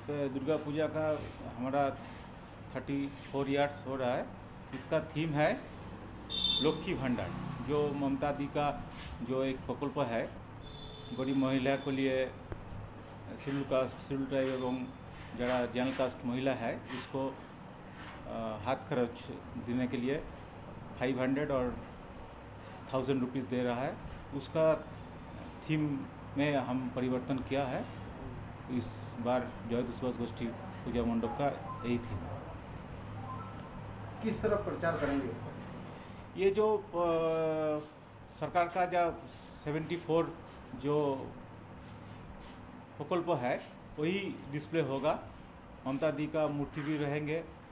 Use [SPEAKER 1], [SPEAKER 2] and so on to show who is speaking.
[SPEAKER 1] दुर्गा पूजा का हमारा 34 ईयर्स हो रहा है। इसका थीम है लक्ष्मी भंडार, जो ममता दी का जो एक प्रकल्प है गरीब महिला के लिए, शेड्यूल ट्राइब एवं जरा जनरल कास्ट महिला है उसको हाथ खर्च देने के लिए 500 और 1000 रुपीज़ दे रहा है। उसका थीम में हम परिवर्तन किया है। इस बार जय सुभाष गोष्ठी पूजा मंडप का यही थीम है।
[SPEAKER 2] किस तरह प्रचार करेंगे इसका?
[SPEAKER 1] ये जो सरकार का जो 74 जो प्रकल्प है वही डिस्प्ले होगा। ममता दी का मूर्ति भी रहेंगे